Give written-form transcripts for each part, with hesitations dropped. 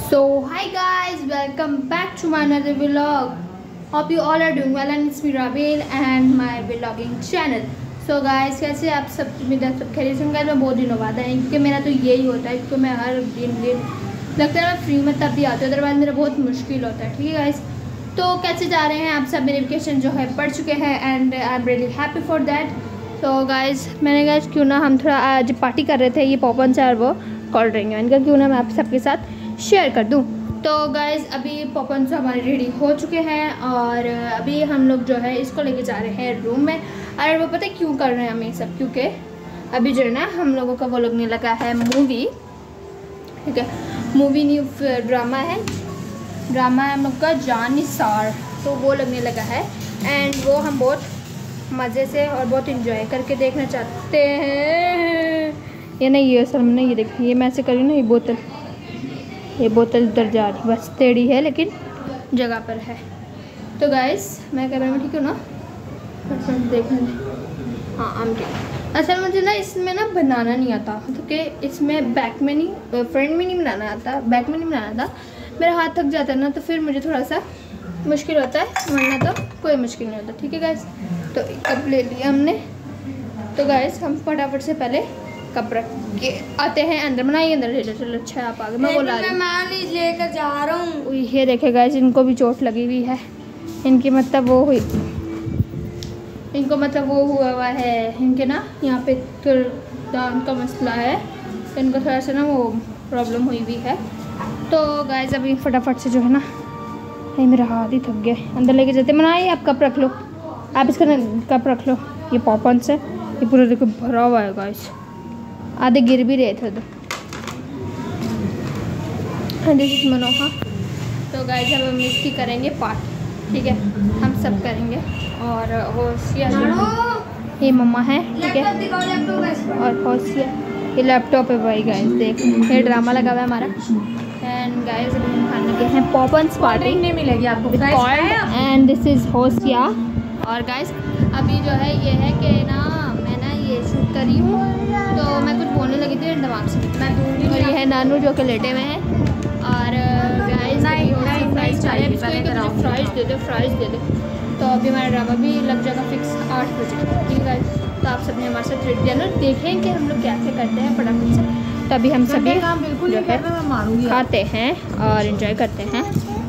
So hi guys, welcome back to my another vlog. Hope you all are doing well and it's me Rabil and my vlogging channel. So guys, कैसे आप सब सब खैरियत से होंगे। मैं बहुत दिनों बाद आई क्योंकि मेरा तो यही होता है, क्योंकि मैं हर दिन लगता है मैं फ्री में तब भी आती हूँ, अदरवाइज मेरा बहुत मुश्किल होता है। ठीक है गाइस, तो कैसे जा रहे हैं आप सब? मेरे वेकेशन जो है पढ़ चुके हैं and I am really happy for that. तो गाइस मैंने गाइस क्यों ना हम थोड़ा आज पार्टी कर रहे थे, ये पॉपकॉर्न और वो कोल्ड ड्रिंक है इनका, क्यों ना मैं आप सबके साथ शेयर कर दूं। तो गाइज़ अभी पॉपकॉर्न हमारे रेडी हो चुके हैं और अभी हम लोग जो है इसको लेके जा रहे हैं रूम में। और वो पता है क्यों कर रहे हैं हम ये सब, क्योंकि अभी जो है ना हम लोगों का वो लगने लगा है मूवी। ठीक है, मूवी न्यू ड्रामा है हम लोग का जानिसार, तो वो लगने लगा है एंड वो हम बहुत मज़े से और बहुत इंजॉय करके देखना चाहते हैं। ये नहीं, ये असल में नहीं, ये देखिए ये मैं ऐसे करी ना, ये बोतल उधर जा रही, बस टेढ़ी है लेकिन जगह पर है। तो गाइस मैं कैमरे में ठीक हूँ ना, देखने हाँ आम ठीक। असल मुझे ना इसमें ना बनाना नहीं आता, मतलब कि इसमें बैक में नहीं, फ्रंट में नहीं बनाना आता, बैक में नहीं बनाना आता। मेरा हाथ थक जाता है ना, तो फिर मुझे थोड़ा सा मुश्किल होता है, वरना तो कोई मुश्किल नहीं होता। ठीक है गाइस, तो कप ले लिया हमने। तो गाइस हम फटाफट से पहले कप रख के आते हैं अंदर। बनाइए अंदर ले चलो। अच्छा आप आगे, मैं बोला मैं लेकर जा रहा हूँ। ये देखे गाइस, इनको भी चोट लगी हुई है, इनकी मतलब वो हुई, इनको मतलब वो हुआ है इनके ना यहाँ पे दांत का मसला है, तो इनको थोड़ा सा ना वो प्रॉब्लम हुई हुई है। तो गाइस अभी फटाफट से जो है ना, ये मेरा हाथ ही थक गया, अंदर लेके जाते। मनाइए आप कप रख लो, आप इसका कप रख लो। ये पॉपकॉर्न से ये पूरा देखो भरा हुआ है गाइस, आधे गिर भी रहे थे। तो दिस इज मनोहा। तो गाइस अब हम इसकी करेंगे पार्ट, ठीक है, हम सब करेंगे। और होशिया ये मम्मा है, ठीक है, और होशिया ये लैपटॉप है भाई। गाइस देख, ये ड्रामा लगा हुआ है हमारा। एंड गाइस अभी हम खाने के हैं पॉपकॉर्न्स पार्टी, नहीं मिलेगी आपको एंड दिस इज होशिया। और गाइस अभी जो है ये है कि ना मैं ना ये शूट करी हूँ, तो मैं कुछ बोलने लगी थी दिमाग से, मैं दूँगी। और ये है नानू जो कि लेटे हुए हैं। और गाइस फ्राइज़ चाहिए, फ्राइज़ दे दो, फ्राइज़ दे दो। तो अभी हमारा ड्रामा भी लग जाएगा फिक्स 8 बजे। ठीक है गाइस, तो आप सबने हमारे साथ रेडी जाना, देखें कि हम लोग क्या क्या करते हैं फटाफट से। तो अभी हम सभी जो है खाते हैं और इन्जॉय करते हैं।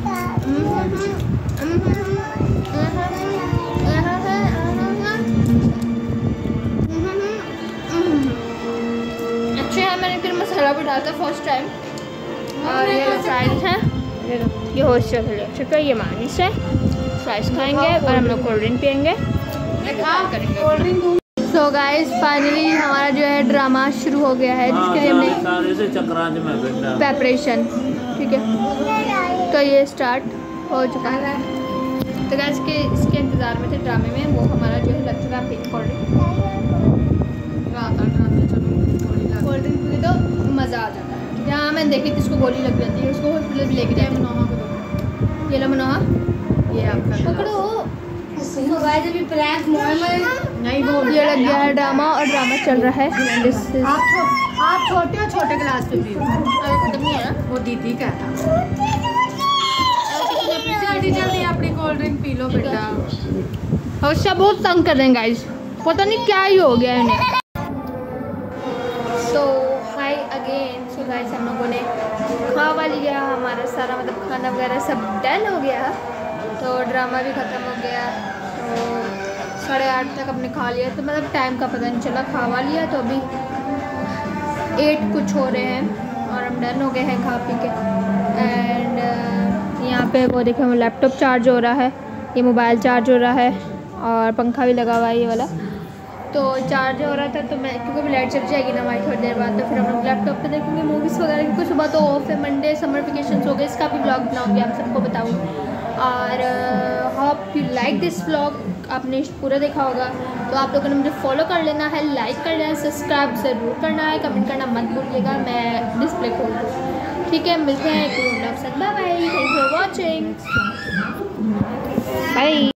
मैंने फिर मसाला भी डाला था फर्स्ट टाइम। और ये फ्राइज हैं, ये होशिया के लिए, ठीक है, ये मानिस है। फ्राइज खाएंगे और हम लोग कोल्ड ड्रिंक पियेंगे। सो गाइस फाइनली हमारा जो है ड्रामा शुरू हो गया है, जिसके लिए हमने प्रेपरेशन, ठीक है, तो ये स्टार्ट हो चुका है। तो गाइस इसके इंतज़ार में थे ड्रामे में, वो हमारा जो है लग चुका है पिंक कोल्ड ड्रिंक पी तो मज़ा आ जाता है। जहाँ मैंने देखी थी इसको गोली लग जाती है, उसको हॉस्पिटल भी लेके जाए। मनोहा को दो, ये लो मनोहा, ये आपका पकड़ो। तो गाइस अभी प्रैंक नहीं बोल, ये लग गया है ड्रामा और ड्रामा चल रहा है। आप छोटे और छोटे क्लास पे भी खत्म नहीं है, वो दीदी का था। जल्दी जल्दी अपनी कोल्ड ड्रिंक पी लो बेटा। और सब बहुत तंग कर रहे हैं गाइस, पता नहीं क्या ही हो गया इन्हें। सो हाय अगेन। सो गाइस हम लोगों ने खा लिया, हमारा सारा मतलब खाना वगैरह सब डन हो गया, तो ड्रामा भी ख़त्म हो गया। तो 8:30 तक हमने खा लिया, तो मतलब टाइम का पता नहीं चला, खा लिया। तो अभी 8 कुछ हो रहे हैं और हम डन हो गए हैं खा पी के। एंड यहाँ पे वो देखें, वो लैपटॉप चार्ज हो रहा है, ये मोबाइल चार्ज हो रहा है और पंखा भी लगा हुआ है ये वाला। तो चार्ज हो रहा था, तो मैं क्योंकि लाइट चल जाएगी ना हमारी थोड़ी देर बाद, तो फिर हम लोग लैपटॉप पे देखेंगे मूवीज़ वगैरह, क्योंकि सुबह तो ऑफ है, मंडे समर वेकेशन हो गए। इसका भी ब्लॉग बनाऊंगी, आप सबको बताऊंगी। और hope you like this vlog, आपने पूरा देखा होगा, तो आप लोगों ने मुझे फॉलो कर लेना है, लाइक कर लेना है, सब्सक्राइब ज़रूर करना है, कमेंट करना मत भूलिएगा, मैं डिस्प्ले खोल दूँ। ठीक है, मिलते हैं एक ब्लॉग साथ। Bye bye, thank you for watching, bye.